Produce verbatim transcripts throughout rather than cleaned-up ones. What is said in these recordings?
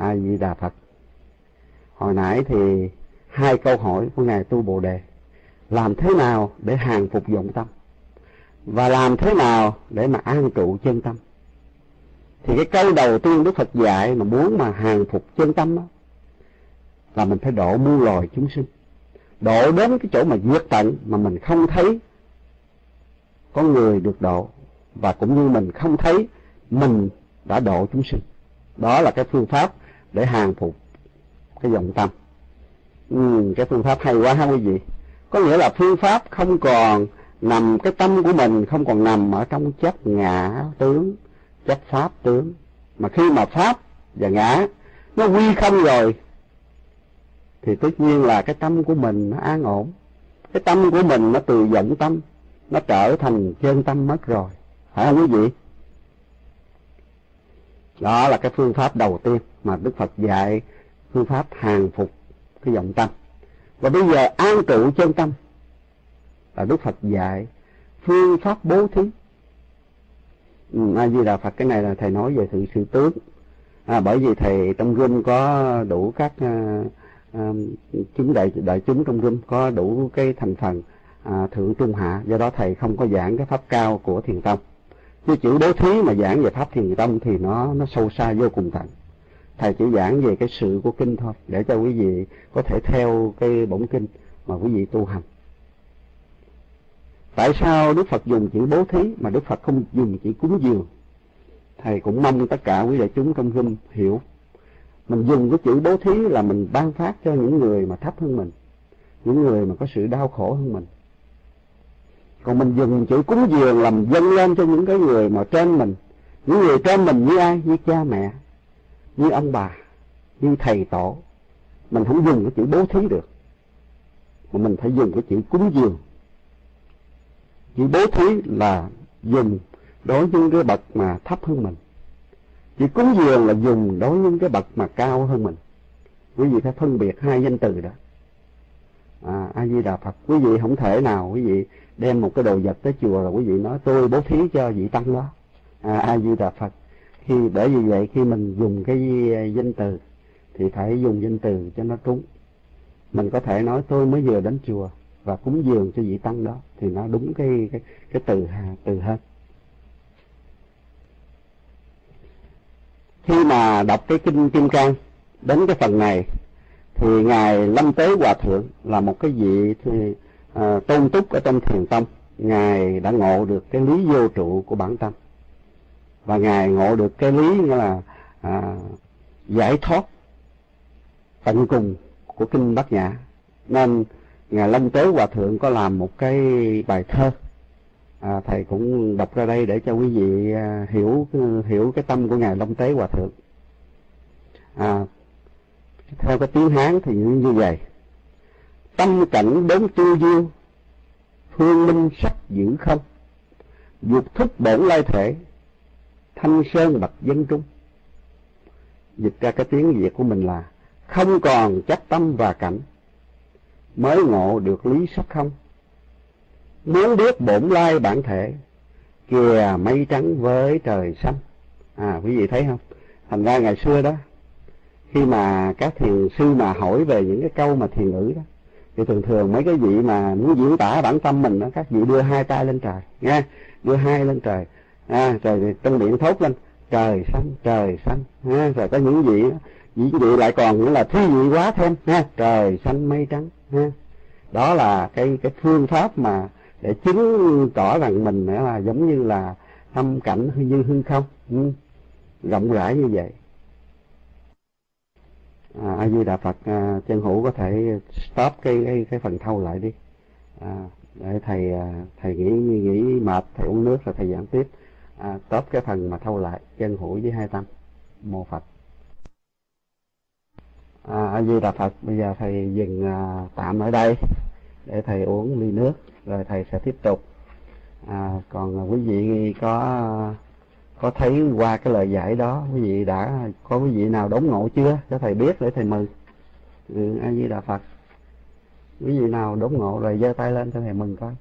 A Di Đà Phật. Hồi nãy thì hai câu hỏi của Ngài Tu Bồ Đề. Làm thế nào để hàng phục vọng tâm? Và làm thế nào để mà an trụ chân tâm? Thì cái câu đầu tiên Đức Phật dạy mà muốn mà hàng phục chân tâm đó, là mình phải độ muôn loài chúng sinh. Độ đến cái chỗ mà diệt tận mà mình không thấy có người được độ, và cũng như mình không thấy mình đã độ chúng sinh. Đó là cái phương pháp để hàng phục cái vọng tâm. Ừ, cái phương pháp hay quá ha quý vị. Có nghĩa là phương pháp không còn nằm, cái tâm của mình không còn nằm ở trong chấp ngã tướng, chấp pháp tướng. Mà khi mà pháp và ngã nó quy không rồi, thì tất nhiên là cái tâm của mình nó an ổn. Cái tâm của mình nó từ vọng tâm, nó trở thành chân tâm mất rồi. Phải không quý vị? Đó là cái phương pháp đầu tiên mà Đức Phật dạy, phương pháp hàng phục cái vọng tâm. Và bây giờ an trụ chân tâm là Đức Phật dạy phương pháp bố thí. Ừ, A Di Đà Phật, cái này là thầy nói về sự sự tướng. À, bởi vì thầy trong room có đủ các uh, uh, chúng đại đại chúng trong room có đủ cái thành phần uh, thượng trung hạ, do đó thầy không có giảng cái pháp cao của thiền tông. Chứ chữ bố thí mà giảng về pháp thiền tông thì nó nó sâu xa vô cùng tận. Thầy chỉ giảng về cái sự của kinh thôi, để cho quý vị có thể theo cái bổn kinh mà quý vị tu hành. Tại sao Đức Phật dùng chữ bố thí mà Đức Phật không dùng chữ cúng dường? Thầy cũng mong tất cả quý đại chúng trong room hiểu. Mình dùng cái chữ bố thí là mình ban phát cho những người mà thấp hơn mình, những người mà có sự đau khổ hơn mình. Còn mình dùng chữ cúng dường là mình dâng lên cho những cái người mà trên mình. Những người trên mình như ai? Như cha mẹ, như ông bà, như thầy tổ. Mình không dùng cái chữ bố thí được, mà mình phải dùng cái chữ cúng dường. Chữ bố thí là dùng đối với những cái bậc mà thấp hơn mình. Chữ cúng dường là dùng đối với những cái bậc mà cao hơn mình. Quý vị phải phân biệt hai danh từ đó. À, A Di Đà Phật. Quý vị không thể nào quý vị đem một cái đồ vật tới chùa rồi quý vị nói tôi bố thí cho vị tăng đó. À, A Di Đà Phật. Khi bởi vì vậy khi mình dùng cái danh từ thì phải dùng danh từ cho nó trúng. Mình có thể nói tôi mới vừa đến chùa và cúng dường cho vị tăng đó, thì nó đúng cái cái cái từ từ hơn. Khi mà đọc cái kinh Kim Cang đến cái phần này thì Ngài Lâm Tế Hòa Thượng là một cái vị thì, à, tôn túc ở trong thiền tông. Ngài đã ngộ được cái lý vô trụ của bản tâm, và Ngài ngộ được cái lý nghĩa là à, giải thoát tận cùng của kinh Bát Nhã. Nên Ngài Lâm Tế Hòa Thượng có làm một cái bài thơ, à, thầy cũng đọc ra đây để cho quý vị à, hiểu hiểu cái tâm của Ngài Lâm Tế Hòa Thượng. À, theo cái tiếng Hán thì như vậy: tâm cảnh đốn tư diêu, phương minh sắc giữ không, dục thức bổn lai thể, thanh sơn bậc dân trung. Dịch ra cái tiếng Việt của mình là không còn chấp tâm và cảnh, mới ngộ được lý sắc không. Muốn biết bổn lai bản thể, kìa mây trắng với trời xanh. À, quý vị thấy không? Thành ra ngày xưa đó, khi mà các thiền sư mà hỏi về những cái câu mà thiền ngữ đó, thì thường thường mấy cái vị mà muốn diễn tả bản tâm mình đó, các vị đưa hai tay lên trời, nghe, đưa hai lên trời, à, rồi trong miệng thốt lên trời xanh, trời xanh, ha, rồi có những vị đó, những vị lại còn nữa là thú vị quá thêm, ha, trời xanh mây trắng, ha. Đó là cái cái phương pháp mà để chứng tỏ rằng mình là giống như là tâm cảnh như hư không, ừ, rộng rãi như vậy. À, A Di Đà Phật. À, chân hữu có thể stop cái cái, cái phần thâu lại đi, à, để thầy thầy nghĩ nghĩ mệt, thầy uống nước rồi thầy giảng tiếp. À, stop cái phần mà thâu lại. Chân hữu với hai tâm. Mô Phật. À, A Di Đà Phật. Bây giờ thầy dừng à, tạm ở đây để thầy uống ly nước rồi thầy sẽ tiếp tục. À, còn quý vị có có thấy qua cái lời giải đó, quý vị đã có quý vị nào đốn ngộ chưa, cho thầy biết để thầy mừng. Ừ, A Di Đà Phật. Quý vị nào đốn ngộ rồi giơ tay lên cho thầy mừng coi.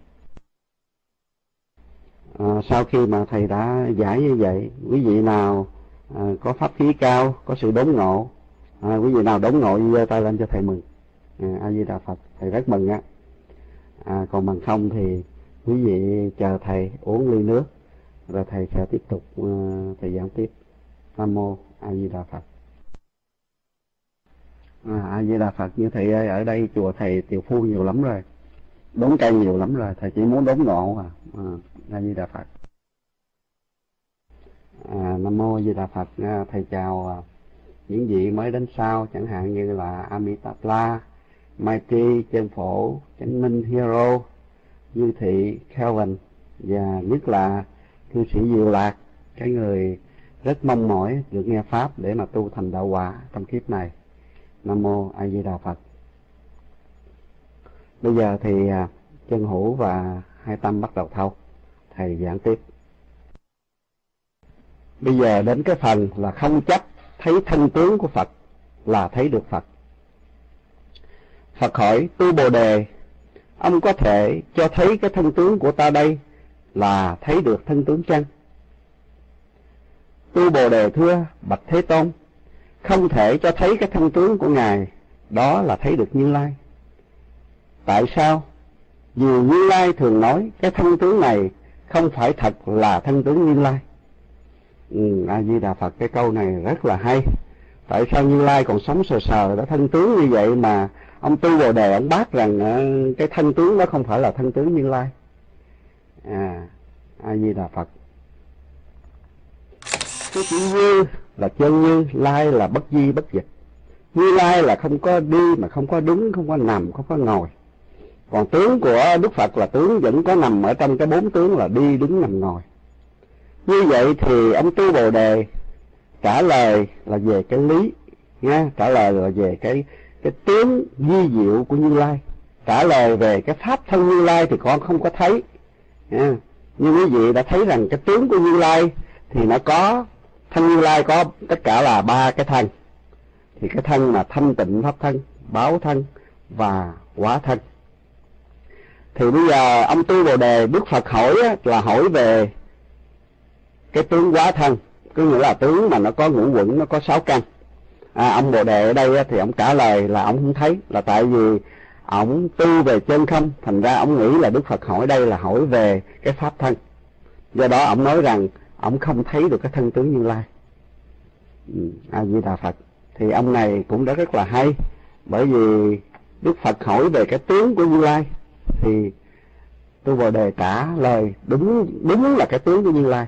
À, sau khi mà thầy đã giải như vậy, quý vị nào à, có pháp khí cao, có sự đốn ngộ, À, quý vị nào đốn ngộ giơ tay lên cho thầy mừng. À, A Di Đà Phật, thầy rất mừng á. À, còn bằng không thì quý vị chờ thầy uống ly nước rồi thầy sẽ tiếp tục uh, thầy giảng tiếp. Nam mô A Di Đà Phật. À, A Di Đà Phật, như thầy ơi, ở đây chùa thầy tiều phu nhiều lắm rồi, đốn cây nhiều lắm rồi, thầy chỉ muốn đốn ngộ à. À, A Di Đà Phật. À, Nam mô A Di Đà Phật. À, thầy chào à, những vị mới đến sau, chẳng hạn như là Amitabha, Mai Tri, Chân Phổ, Chánh Minh, Hero, Như Thị, Kelvin, và nhất là cư sĩ Diệu Lạc, cái người rất mong mỏi được nghe pháp để mà tu thành đạo quả trong kiếp này. Nam mô A Di Đà Phật. Bây giờ thì à, Chân Hữu và Hai Tâm bắt đầu thâu, thầy giảng tiếp. Bây giờ đến cái phần là không chấp thấy thân tướng của Phật là thấy được Phật. Phật hỏi Tu Bồ Đề, ông có thể cho thấy cái thân tướng của ta đây là thấy được thân tướng chăng? Tu Bồ Đề thưa bạch Thế Tôn, không thể cho thấy cái thân tướng của Ngài, đó là thấy được Như Lai. Tại sao? Vì Như Lai thường nói cái thân tướng này không phải thật là thân tướng Như Lai. Ừ, A Di Đà Phật, cái câu này rất là hay. Tại sao Như Lai còn sống sờ sờ đã thân tướng như vậy mà ông Tu Bồ Đề ông bác rằng uh, cái thân tướng đó không phải là thân tướng Như Lai. À, A Di Đà Phật. Cái chữ Như là chân như, Lai là bất di bất dịch. Như Lai là không có đi mà không có đứng, không có nằm, không có ngồi. Còn tướng của Đức Phật là tướng vẫn có nằm ở trong cái bốn tướng là đi, đứng, nằm, ngồi. Như vậy thì ông Tu Bồ Đề trả lời là về cái lý nha, trả lời là về cái cái tướng vi diệu của Như Lai. Trả lời về cái pháp thân Như Lai thì con không có thấy nha. Nhưng quý vị đã thấy rằng cái tướng của Như Lai thì nó có thân Như Lai có tất cả là ba cái thân. Thì cái thân là thanh tịnh pháp thân, báo thân và quả thân. Thì bây giờ ông Tu Bồ Đề, Đức Phật hỏi là hỏi về cái tướng hóa thân, có nghĩa là tướng mà nó có ngũ quẩn, nó có sáu căn. À, ông Bồ Đề ở đây thì ông trả lời là ông không thấy, là tại vì ông tu về chân không, thành ra ông nghĩ là Đức Phật hỏi đây là hỏi về cái pháp thân. Do đó ông nói rằng ông không thấy được cái thân tướng Như Lai. Ừ, A Di Đà Phật. Thì ông này cũng đã rất là hay, bởi vì Đức Phật hỏi về cái tướng của Như Lai thì Tu Bồ Đề trả lời đúng đúng là cái tướng của Như Lai.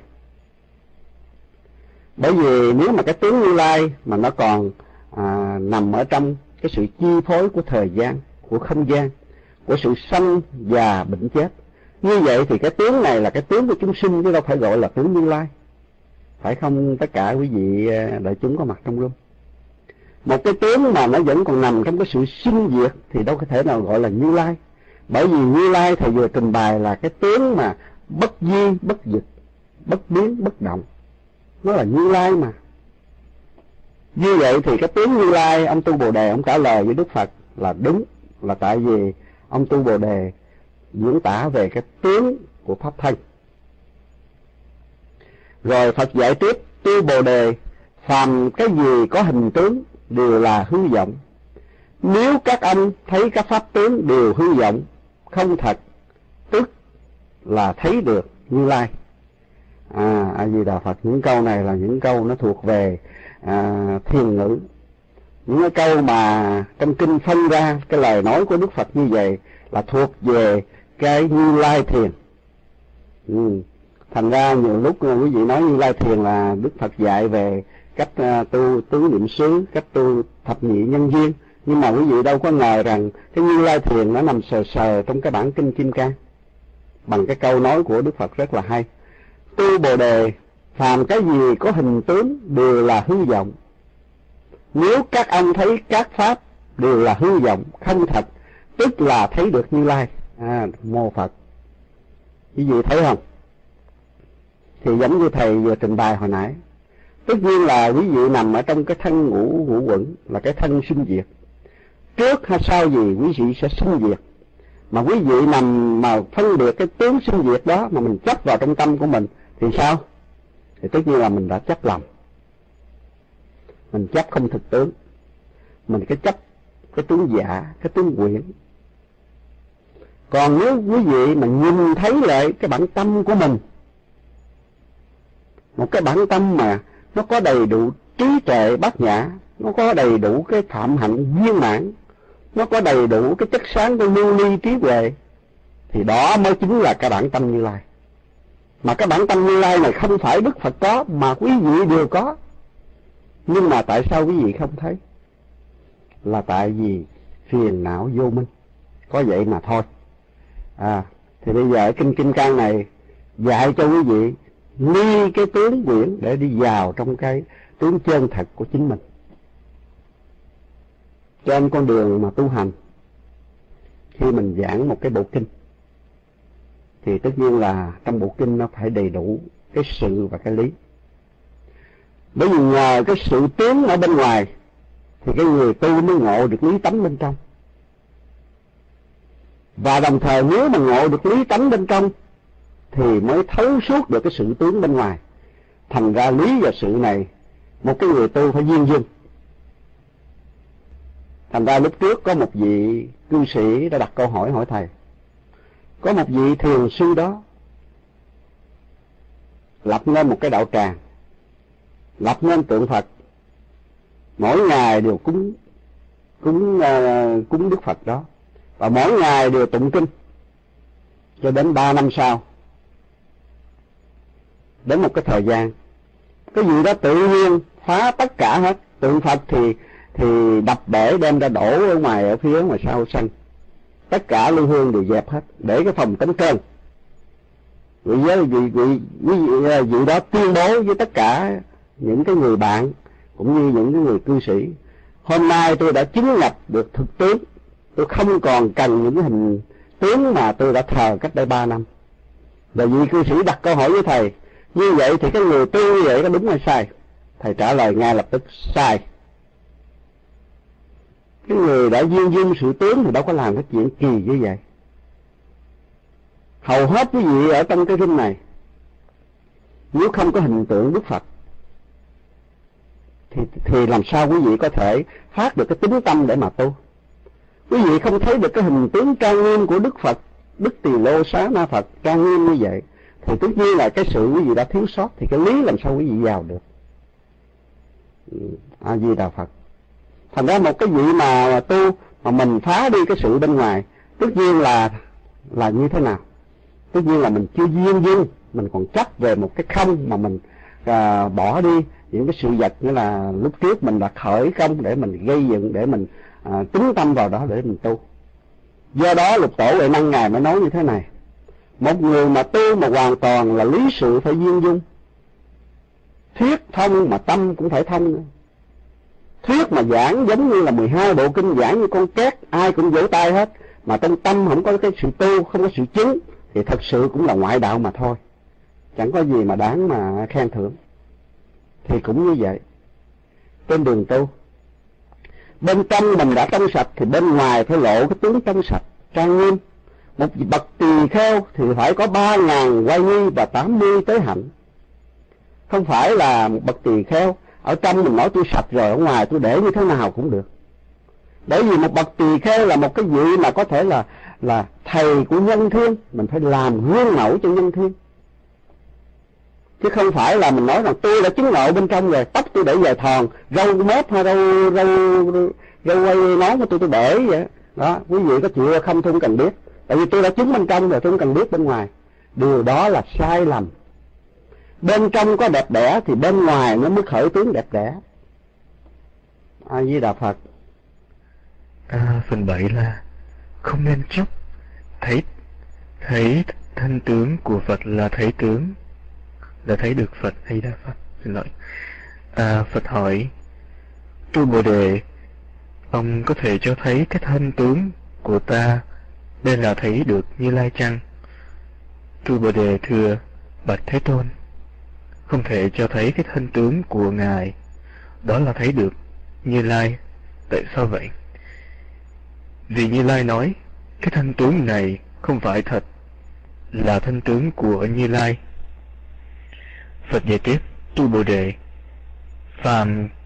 Bởi vì nếu mà cái tướng Như Lai mà nó còn à, nằm ở trong cái sự chi phối của thời gian, của không gian, của sự sanh già bệnh chết, như vậy thì cái tướng này là cái tướng của chúng sinh chứ đâu phải gọi là tướng Như Lai. Phải không tất cả quý vị đại chúng có mặt trong room? Một cái tướng mà nó vẫn còn nằm trong cái sự sinh diệt thì đâu có thể nào gọi là Như Lai. Bởi vì Như Lai thầy vừa trình bày là cái tướng mà bất di, bất dịch, bất biến, bất động. Nó là Như Lai mà. Như vậy thì cái tướng Như Lai, ông Tu Bồ Đề ông trả lời với Đức Phật là đúng, là tại vì ông Tu Bồ Đề diễn tả về cái tướng của pháp thân. Rồi Phật giải tiếp Tu Bồ Đề, phàm cái gì có hình tướng đều là hư vọng. Nếu các ông thấy các pháp tướng đều hư vọng, không thật, tức là thấy được Như Lai. À, A Di Đà Phật, những câu này là những câu nó thuộc về à, thiền ngữ. Những cái câu mà trong kinh phân ra cái lời nói của Đức Phật như vậy là thuộc về cái Như Lai thiền. Ừ. Thành ra nhiều lúc quý vị nói Như Lai thiền là Đức Phật dạy về cách uh, tu tứ niệm xứ, cách tu thập nhị nhân duyên. Nhưng mà quý vị đâu có ngờ rằng cái Như Lai thiền nó nằm sờ sờ trong cái bản kinh Kim Cang. Bằng cái câu nói của Đức Phật rất là hay. Tu Bồ Đề, phàm cái gì có hình tướng đều là hư vọng. Nếu các ông thấy các pháp đều là hư vọng, không thật, tức là thấy được Như Lai. À, mô Phật. Quý vị thấy không? Thì giống như thầy vừa trình bày hồi nãy, tất nhiên là quý vị nằm ở trong cái thân ngũ ngũ quẩn, là cái thân sinh diệt. Trước hay sau gì quý vị sẽ sinh diệt. Mà quý vị nằm mà phân biệt cái tướng sinh diệt đó mà mình chấp vào trong tâm của mình thì sao? Thì tất nhiên là mình đã chấp lầm. Mình chấp không thực tướng. mình cái chấp cái tướng giả, cái tướng quyển. Còn nếu quý vị mà nhìn thấy lại cái bản tâm của mình, một cái bản tâm mà nó có đầy đủ trí tuệ bát nhã, nó có đầy đủ cái phạm hạnh viên mãn, nó có đầy đủ cái chất sáng của lưu ly trí huệ, thì đó mới chính là cái bản tâm Như Lai. Mà cái bản tâm Như Lai này không phải Đức Phật có, mà quý vị đều có. Nhưng mà tại sao quý vị không thấy? Là tại vì phiền não vô minh, có vậy mà thôi. À, thì bây giờ kinh Kim Cang này dạy cho quý vị ly cái tướng quyển để đi vào trong cái tướng chân thật của chính mình. Trên con đường mà tu hành, khi mình giảng một cái bộ kinh thì tất nhiên là trong bộ kinh nó phải đầy đủ cái sự và cái lý. Bởi vì nhờ cái sự tiến ở bên ngoài thì cái người tu mới ngộ được lý tánh bên trong. Và đồng thời nếu mà ngộ được lý tánh bên trong thì mới thấu suốt được cái sự tướng bên ngoài. Thành ra lý và sự này một cái người tu phải duyên dưng. Thành ra lúc trước có một vị cư sĩ đã đặt câu hỏi hỏi thầy. Có một vị thiền sư đó lập nên một cái đạo tràng, lập nên tượng Phật, mỗi ngày đều cúng cúng uh, cúng Đức Phật đó, và mỗi ngày đều tụng kinh. Cho đến ba năm sau, đến một cái thời gian, cái gì đó tự nhiên phá tất cả hết. Tượng Phật thì thì đập bể đem ra đổ ở ngoài, ở phía ngoài sau sân. Tất cả lưu hương đều dẹp hết, để cái phòng tấn cơn. Vị giới vị, vị, vị, vị đó tuyên bố với tất cả những cái người bạn cũng như những cái người cư sĩ: hôm nay tôi đã chứng nhập được thực tướng, tôi không còn cần những cái hình tướng mà tôi đã thờ cách đây ba năm. Và vị cư sĩ đặt câu hỏi với thầy: như vậy thì cái người tu như vậy có đúng hay sai? Thầy trả lời ngay lập tức: sai. Cái người đã duyên dưng sự tướng thì đâu có làm cái chuyện kỳ như vậy. Hầu hết quý vị ở trong cái rinh này, nếu không có hình tượng Đức Phật thì, thì làm sao quý vị có thể phát được cái tính tâm để mà tu? Quý vị không thấy được cái hình tướng trang nghiêm của Đức Phật, Đức Tỳ Lô Xá Na Phật trang nghiêm như vậy, thì tất nhiên là cái sự quý vị đã thiếu sót, thì cái lý làm sao quý vị vào được? A Di Đà Phật. Thành ra một cái vị mà tu mà mình phá đi cái sự bên ngoài, tất nhiên là là như thế nào? Tất nhiên là mình chưa duyên dưng, mình còn chấp về một cái không mà mình à, bỏ đi những cái sự vật, nghĩa là lúc trước mình đã khởi công để mình gây dựng, để mình à, tính tâm vào đó để mình tu. Do đó Lục Tổ Huệ Năng Ngài mới nói như thế này: một người mà tu mà hoàn toàn là lý sự phải duyên dung, thuyết thông mà tâm cũng phải thông nữa. Thuyết mà giảng giống như là mười hai bộ kinh giảng như con két, ai cũng vỗ tay hết, mà trong tâm không có cái sự tu, không có sự chứng, thì thật sự cũng là ngoại đạo mà thôi, chẳng có gì mà đáng mà khen thưởng. Thì cũng như vậy, trên đường tu, bên trong mình đã trong sạch thì bên ngoài phải lộ cái tướng trong sạch trang nghiêm. Một bậc tỳ kheo thì phải có ba ngàn quay nghi và tám mươi tế hạnh. Không phải là một bậc tỳ kheo ở trong mình nói tôi sạch rồi, ở ngoài tôi để như thế nào cũng được. Bởi vì một bậc tỳ kheo là một cái vị mà có thể là là thầy của nhân thiên, mình phải làm gương mẫu cho nhân thiên. Chứ không phải là mình nói rằng tôi đã chứng ngộ bên trong rồi, tóc tôi để dài thòn, râu mép hay râu râu râu quay nón của tôi tôi để vậy đó. Quý vị có chịu không tôi không cần biết, tại vì tôi đã chứng bên trong rồi, tôi không cần biết bên ngoài. Điều đó là sai lầm. Bên trong có đẹp đẽ thì bên ngoài nó mới khởi tướng đẹp đẽ. A Di Đà Phật. À, phần bảy là không nên chấp thấy thấy thân tướng của Phật là thấy tướng, là thấy được Phật. Hay Đà Phật, xin lỗi. À, Phật hỏi: Tu Bồ Đề, ông có thể cho thấy cái thân tướng của ta đây là thấy được Như Lai chăng? Tu Bồ Đề thưa: bạch Thế Tôn, không thể cho thấy cái thân tướng của Ngài, đó là thấy được Như Lai. Tại sao vậy? Vì Như Lai nói cái thân tướng này không phải thật, là thân tướng của Như Lai. Phật giải tiếp: Tu Bồ Đề, phàm